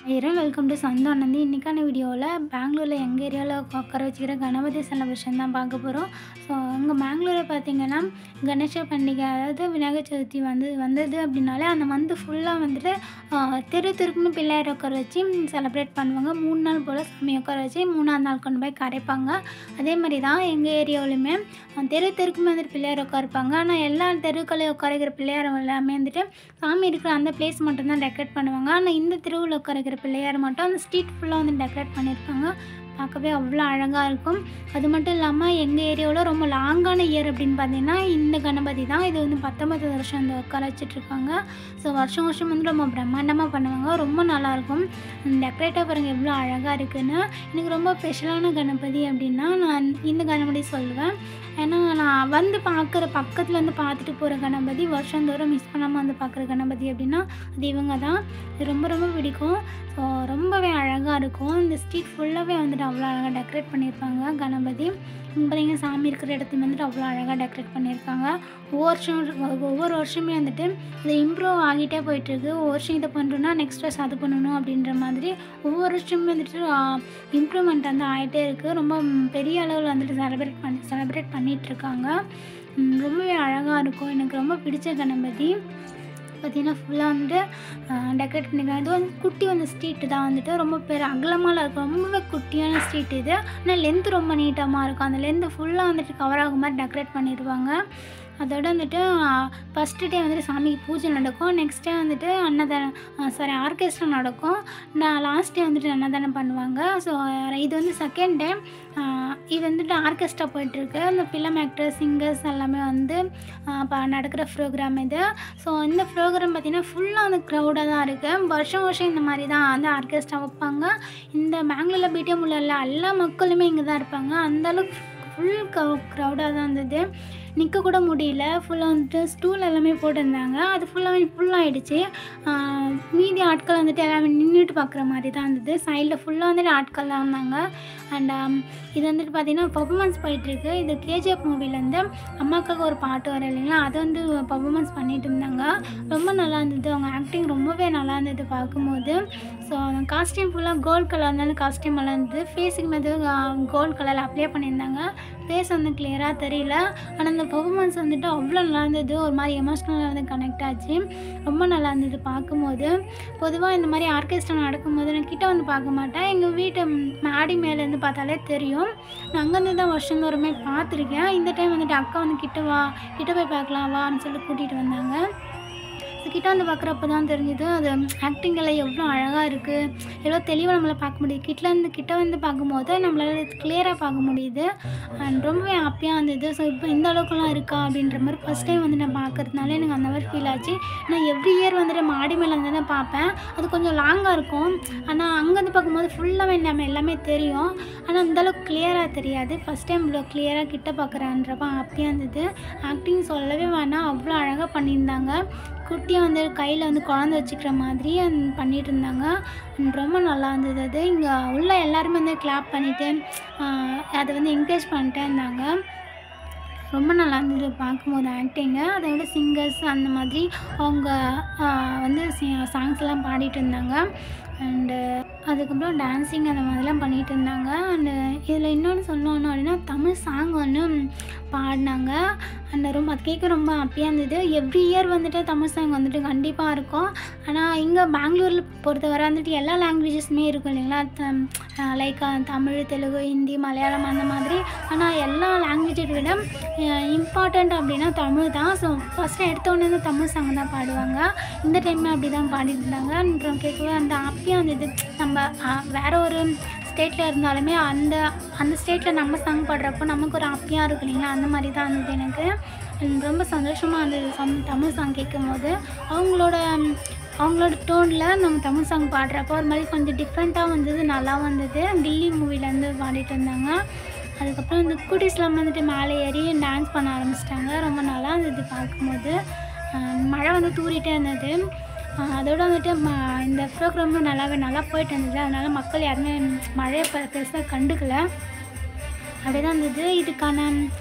Welcome to சந்தானந்தி. இன்றைக்கான வீடியோவில் பெங்களூரில் எங்கள் ஏரியாவில் உட்கார வச்சுக்கிற கணபதி செலிப்ரேஷன் தான் பார்க்க போகிறோம். ஸோ அங்கே பெங்களூரில் பார்த்திங்கன்னா கணேச பண்டிகை, அதாவது விநாயகர் சதுர்த்தி வந்தது அப்படின்னாலே அந்த மந்த்து ஃபுல்லாக வந்துட்டு தெருக்குன்னு பிள்ளையார் உட்கார வச்சு செலிப்ரேட் பண்ணுவாங்க. 3 நாள் போல் சாமி உட்கார வச்சு 3ஆவது நாள் கொண்டு போய் கரைப்பாங்க. அதே மாதிரி தான் எங்கள் ஏரியாவிலுமே தெருக்குமே வந்துட்டு பிள்ளையார் உட்காருப்பாங்க. ஆனால் எல்லா தெருக்களையும் உட்காரிக்கிற பிள்ளையார் எல்லாமே வந்துட்டு சாமி இருக்கிற அந்த பிளேஸ் மட்டும்தான் டெக்கரேட் பண்ணுவாங்க. ஆனால் இந்த தெருவில் உட்காரிக்கிற பிள்ளையார் மட்டும் அந்த ஸ்ட்ரீட் ஃபுல்லாக வந்து டெக்கரேட் பண்ணியிருப்பாங்க. பார்க்கவே அவ்வளோ அழகாக இருக்கும். அது மட்டும் இல்லாமல் எங்கள் ஏரியாவில் ரொம்ப லாங்கான இயர் அப்படின்னு பார்த்தீங்கன்னா இந்த கணபதி தான். இது வந்து 19 வருஷம் இந்த உட்கார வச்சிட்ருக்காங்க. ஸோ வருஷம் வந்து ரொம்ப பிரம்மாண்டமாக பண்ணுவாங்க. ரொம்ப நல்லாயிருக்கும். டெக்கரேட்டாக பாருங்கள் எவ்வளோ அழகாக இருக்குதுன்னு. எனக்கு ரொம்ப ஸ்பெஷலான கணபதி அப்படின்னா நான் இந்த கணபதி சொல்லுவேன். ஏன்னா நான் வந்து பக்கத்தில் வந்து பார்த்துட்டு போகிற கணபதி, வருஷந்தோறும் மிஸ் பண்ணாமல் வந்து பார்க்குற கணபதி அப்படின்னா அது இவங்க தான். இது ரொம்ப பிடிக்கும். ஸோ ரொம்பவே அழகாக இருக்கும். இந்த ஸ்ட்ரீட் ஃபுல்லாகவே வந்துட்டு அவ்வளோ அழகாக டெக்கரேட் பண்ணியிருப்பாங்க கணபதி. பார்த்தீங்கன்னா சாமி இருக்கிற இடத்துல வந்துட்டு அவ்வளோ அழகாக டெக்கரேட் பண்ணியிருக்காங்க. ஒவ்வொரு வருஷமே வந்துட்டு இது இம்ப்ரூவ் ஆகிட்டே போயிட்டுருக்கு. ஒரு வருஷம் இதை பண்ணுறோன்னா நெக்ஸ்ட் வருஷம் அது பண்ணணும் அப்படின்ற மாதிரி ஒவ்வொரு வருஷமே வந்துட்டு இம்ப்ரூவ்மெண்ட் வந்து ஆகிட்டே இருக்குது. ரொம்ப பெரிய அளவில் வந்துட்டு செலிப்ரேட் பண்ணிகிட்ருக்காங்க. ரொம்பவே அழகாக இருக்கும். எனக்கு ரொம்ப பிடிச்ச கணபதி. பார்த்திங்கன்னா ஃபுல்லாக வந்துட்டு டெக்கரேட் பண்ணியிருக்காங்க. இது வந்து குட்டி வந்து ஸ்ட்ரீட்டு தான் வந்துட்டு ரொம்ப அகலமாலாம் இருக்கும். ரொம்பவே குட்டியான ஸ்ட்ரீட் இது. ஆனால் லென்த்து ரொம்ப நீட்டமாக இருக்கும். அந்த லென்த்து ஃபுல்லாக வந்துட்டு கவர் ஆகும் மாதிரி டெக்கரேட் பண்ணிடுவாங்க. அதோடு வந்துட்டு ஃபஸ்ட்டு டே வந்துட்டு சாமிக்கு பூஜை நடக்கும். நெக்ஸ்ட் டே வந்துட்டு ஆர்கெஸ்ட்ரா நடக்கும். லாஸ்ட் டே வந்துட்டு அன்னதானம் பண்ணுவாங்க. ஸோ இது வந்து செகண்ட் டே. இது வந்துட்டு ஆர்கெஸ்ட்ரா போயிட்டுருக்கு. அந்த ஃபிலிம் ஆக்டர்ஸ், சிங்கர்ஸ் எல்லாமே வந்து நடக்கிற ப்ரோக்ராம் இது. ஸோ இந்த ப்ரோக்ராம் பார்த்திங்கன்னா ஃபுல்லாக வந்து க்ரௌடாக தான் இருக்குது. வருஷம் இந்த மாதிரி தான் வந்து ஆர்கெஸ்ட்ரா வைப்பாங்க. இந்த பெங்களூரில் பிடிஎம் உள்ள எல்லா மக்களுமே இங்கே தான் இருப்பாங்க. அந்தளவுக்கு ஃபுல் க்ரௌடாக தான் இருந்தது. நிற்க கூட முடியல. ஃபுல்லாக வந்துட்டு ஸ்டூல் எல்லாமே போட்டிருந்தாங்க. அது ஃபுல்லாகிடுச்சு. மீதி ஆட்கள் வந்துட்டு எல்லாமே நின்றுட்டு பார்க்குற மாதிரி தான் இருந்தது. சைடில் ஃபுல்லாக வந்துட்டு ஆட்கள்லாம் இருந்தாங்க. அண்ட் இது வந்துட்டு பார்த்திங்கன்னா பர்ஃபார்மன்ஸ் போயிட்டுருக்கு. இது கேஜிஎஃப் மூவிலேருந்து அம்மாக்காக ஒரு பாட்டு வர இல்லைங்களா, அது வந்து பர்ஃபார்மன்ஸ் பண்ணிகிட்டு இருந்தாங்க. ரொம்ப நல்லா இருந்தது. அவங்க ஆக்டிங் ரொம்பவே நல்லா இருந்தது பார்க்கும்போது. ஸோ காஸ்டியூம் ஃபுல்லாக கோல்டு கலர் இருந்தாலும் காஸ்டியூம் எல்லாம் இருந்தது. ஃபேஸுக்கு மீது கோல்டு கலரில் அப்ளை பண்ணியிருந்தாங்க. ஃபேஸ் வந்து கிளியராக தெரியல. ஆனால் அந்த பர்ஃபார்மன்ஸ் வந்துட்டு அவ்வளோ நல்லா இருந்தது. ஒரு மாதிரி எமோஷ்னலாக வந்து கனெக்ட் ஆச்சு. ரொம்ப நல்லா இருந்தது பார்க்கும்போது. பொதுவாக இந்த மாதிரி ஆர்கெஸ்ட்ரா நடக்கும்போது நான் கிட்ட வந்து பார்க்க மாட்டேன். எங்கள் வீட்டு மாடி மேலேருந்து பார்த்தாலே தெரியும். நான் அங்கேருந்து தான் வருஷந்தோறுமே பார்த்துருக்கேன். இந்த டைம் வந்துட்டு அக்கா வந்து கிட்ட போய் பார்க்கலாம் வான்னு சொல்லி கூட்டிகிட்டு வந்தாங்க. கிட்ட வந்து பார்க்குறப்ப தான் தெரிஞ்சுது அது ஆக்டிங் எல்லாம் எவ்வளோ அழகாக இருக்குது, எவ்வளோ தெளிவாக நம்மளை பார்க்க முடியுது. கிட்ட வந்து பார்க்கும்போது நம்மளால் கிளியராக பார்க்க முடியுது. அண்ட் ரொம்பவே ஹாப்பியாக இருந்தது. ஸோ இப்போ இந்த அளவுக்குலாம் இருக்கா அப்படின்ற மாதிரி ஃபஸ்ட் டைம் வந்து நான் பார்க்குறதுனால எனக்கு அந்த மாதிரி ஃபீல் ஆச்சு. நான் எவ்ரி இயர் வந்துட்டு மாடி மேலே வந்து தான் பார்ப்பேன். அது கொஞ்சம் லாங்காக இருக்கும். ஆனால் அங்கேருந்து பார்க்கும்போது ஃபுல்லாகவே நம்ம எல்லாமே தெரியும். ஆனால் அந்தளவுக்கு கிளியராக தெரியாது. ஃபஸ்ட் டைம் இவ்வளோ கிளியராக கிட்ட பார்க்குறேன்றப்ப ஹாப்பியாக இருந்தது. ஆக்டிங் சொல்லவே வேணாம், அவ்வளோ அழகாக பண்ணியிருந்தாங்க. குட்டியாக வந்து கையில் வந்து குழந்தை வச்சுக்கிற மாதிரி பண்ணிகிட்டு இருந்தாங்க. ரொம்ப நல்லா இருந்தது. அது இங்கே உள்ள எல்லாருமே வந்து கிளாப் பண்ணிவிட்டு அதை வந்து என்கரேஜ் பண்ணிட்டே இருந்தாங்க. ரொம்ப நல்லா இருந்தது பார்க்கும்போது ஆக்டிங்கு. அதை விட சிங்கர்ஸ் அந்த மாதிரி அவங்க வந்து சாங்ஸ் எல்லாம் பாடிட்டு இருந்தாங்க. அண்டு அதுக்கப்புறம் டான்ஸிங் அந்த மாதிரிலாம் பண்ணிகிட்டு இருந்தாங்க. அண்டு இதில் இன்னொன்று சொல்லணும் அப்படின்னா தமிழ் சாங் ஒன்று பாடினாங்க. அண்ட் அது கேட்க ரொம்ப ஹாப்பியாக இருந்தது. எவ்ரி இயர் வந்துட்டு தமிழ் சாங் வந்துட்டு கண்டிப்பாக இருக்கும். ஆனால் இங்கே பெங்களூரில் பொறுத்தவரை வந்துட்டு எல்லா லாங்குவேஜஸுமே இருக்கும் இல்லைங்களா, லைக் தமிழ், தெலுங்கு, ஹிந்தி, மலையாளம் அந்த மாதிரி. ஆனால் எல்லா லாங்குவேஜை விட இம்பார்ட்டண்ட் அப்படின்னா தமிழ் தான். ஸோ ஃபஸ்ட்டு எடுத்தோடனே வந்து தமிழ் சாங் தான் பாடுவாங்க. இந்த டைமே அப்படி தான் பாடிட்டு இருந்தாங்க. கேட்கவே அந்த ஹாப்பியாக இருந்தது. நம்ம வேறு ஒரு ஸ்டேட்டில் இருந்தாலுமே அந்த ஸ்டேட்டில் நம்ம சாங் பாடுறப்போ நமக்கு ஒரு ஹாப்பியாக இருக்கும் இல்லைங்களா, அந்த மாதிரி தான் இருந்தது எனக்கு. ரொம்ப சந்தோஷமாக இருந்தது தமிழ் சாங் கேட்கும்போது. அவங்களோட டோனில் நம்ம தமிழ் சாங் பாடுறப்போ ஒரு மாதிரி கொஞ்சம் டிஃப்ரெண்ட்டாக வந்தது, நல்லா வந்தது. கில்லி மூவிலேருந்து பாடிட்டு இருந்தாங்க. அதுக்கப்புறம் இந்த குட்டீஸ்லாம் வந்துட்டு மேலே ஏறி டான்ஸ் பண்ண ஆரம்பிச்சிட்டாங்க. ரொம்ப நல்லா இருந்தது பார்க்கும்போது. மழை வந்து தூரிகிட்டே இருந்தது. அதோடு வந்துட்டு இந்த ப்ரோக்ராமும் நல்லா போயிட்டு இருந்தது. அதனால் மக்கள் யாருமே மழையை பெருசாக கண்டுக்கலை. அப்படி தான் இருந்தது. இதுக்கான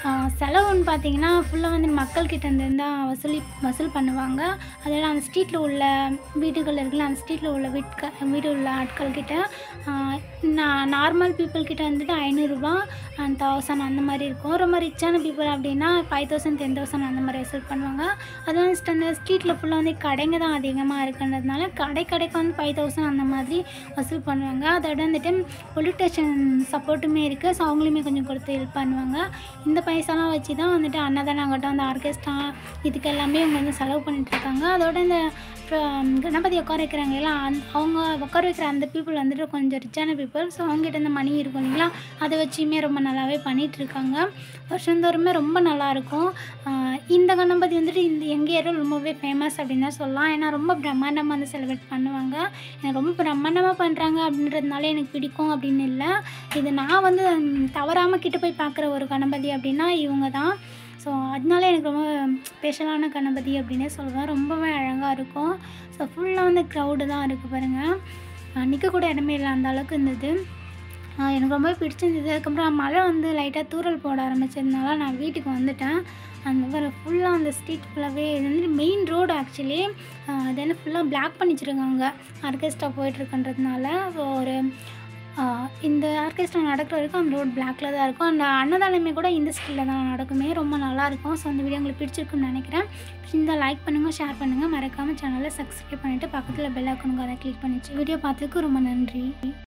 செலவுன்னு பார்த்தீங்கன்னா, ஃபுல்லாக வந்து மக்கள்கிட்டேருந்து தான் வசூல் பண்ணுவாங்க. அதெல்லாம் அந்த ஸ்ட்ரீட்டில் உள்ள வீடுகள் இருக்குல்ல, அந்த ஸ்ட்ரீட்டில் உள்ள வீடு உள்ள ஆட்கள்கிட்ட நார்மல் பீப்புள் கிட்ட வந்துட்டு ரூ. 500 அண்ட் 1000 அந்த மாரி இருக்கும். ரொம்ப ரிச்சான பீப்புள் அப்படின்னா 5000 10,000 அந்த மாரி வசூல் பண்ணுவாங்க. அதுவும் அந்த ஸ்ட்ரீட்டில் ஃபுல்லாக வந்து கடைங்க தான் அதிகமாக இருக்குன்றதுனால கடைக்கு வந்து 5000 அந்த மாதிரி வசூல் பண்ணுவாங்க. அதோட வந்துட்டு போலீஸ் ஸ்டேஷன் சப்போர்ட்டுமே இருக்குது. ஸோ அவங்களுமே கொஞ்சம் கொடுத்து ஹெல்ப் பண்ணுவாங்க. இந்த பைசாலாம் வச்சு தான் வந்துட்டு அன்னதானம் ஆகட்டும், அந்த ஆர்கெஸ்ட்ரா இதுக்கு எல்லாமே இவங்க வந்து செலவு பண்ணிட்டுருக்காங்க. அதோட இந்த கணபதி உட்கார வைக்கிறாங்க எல்லாம் அவங்க உட்கார வைக்கிற அந்த பீப்புள் வந்துட்டு கொஞ்சம் ரிச்சான பீப்புள். ஸோ அவங்ககிட்ட இந்த மணி இருக்கும் இல்லைங்களா, அதை வச்சுமே ரொம்ப நல்லாவே பண்ணிகிட்ருக்காங்க. வருஷந்தோறுமே ரொம்ப நல்லாயிருக்கும். இந்த கணபதி வந்துட்டு எங்கள் ஏரியாவில் ரொம்பவே ஃபேமஸ் அப்படின்னு தான் சொல்லலாம். ஏன்னா ரொம்ப பிரம்மாண்டமாக வந்து செலிப்ரேட் பண்ணுவாங்க. எனக்கு ரொம்ப பிரம்மாண்டமாக பண்ணுறாங்க அப்படின்றதுனால எனக்கு பிடிக்கும் அப்படின்னு இல்லை. இது நான் வந்து தவறாமல் கிட்ட போய் பார்க்குற ஒரு கணபதி அப்படின்னா இவங்க தான். ஸோ அதனால எனக்கு ரொம்ப ஸ்பெஷலான கணபதி அப்படின்னே சொல்லுவேன். ரொம்பவே அழகாக இருக்கும். ஸோ ஃபுல்லாக வந்து க்ரௌடு தான் இருக்குது பாருங்கள். நிற்கக்கூட இடமே இல்லை, அந்த அளவுக்கு இருந்தது. எனக்கு ரொம்ப பிடிச்சிருந்தது. அதுக்கப்புறம் மழை வந்து லைட்டாக தூறல் போட ஆரம்பிச்சதுனால நான் வீட்டுக்கு வந்துட்டேன். அந்த ஃபுல்லாக அந்த ஸ்ட்ரீட் ஃபுல்லாகவே இது வந்து மெயின் ரோடு ஆக்சுவலி. அது வந்து ஃபுல்லாக பிளாக் பண்ணி வச்சுருக்காங்க ஆர்கெஸ்ட்ரா போயிட்டுருக்குன்றதுனால. ஸோ ஒரு இந்த ஆர்கெஸ்ட்ரா நடக்கிற வரைக்கும் அந்த ரோட் பிளாக்ல தான் இருக்கும். அந்த அன்னதானமே கூட இந்த ஸ்ட்ரீட்டில் தான் நடக்குமே. ரொம்ப நல்லாயிருக்கும். ஸோ அந்த வீடியோ உங்களுக்கு பிடிச்சிருக்குன்னு நினைக்கிறேன். இந்த லைக் பண்ணுங்கள், ஷேர் பண்ணுங்கள், மறக்காமல் சேனலை சப்ஸ்கிரைப் பண்ணிவிட்டு பக்கத்தில் பெல் ஐக்கானுக்கு அதை கிளிக் பண்ணிச்சு. வீடியோ பார்த்ததுக்கு ரொம்ப நன்றி.